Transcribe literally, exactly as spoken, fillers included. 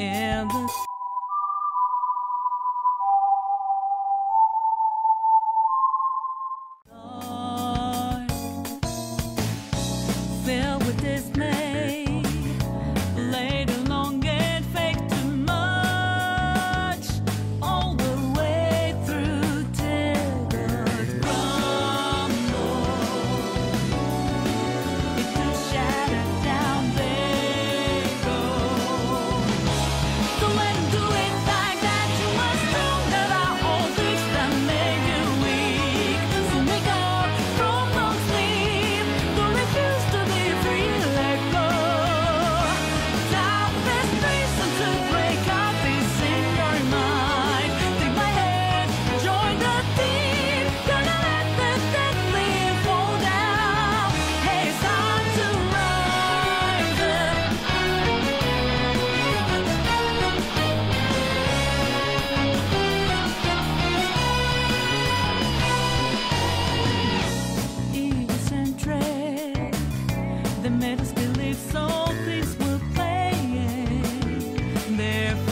in the dark, filled with dismay, played along and faked too much, all the way through till the crumble. Into shattered down they go. So let 'em do it like that. You must know that I all things that made you weak. So wake up from no sleep. Don't refuse to be free. Let go. Doubt this reason to break up is in your mind. Take my hand, join the team. Gonna let the dead leaf fall down. Hey, it's time to rise up. Egocentric, they made us believe so things were playing. They're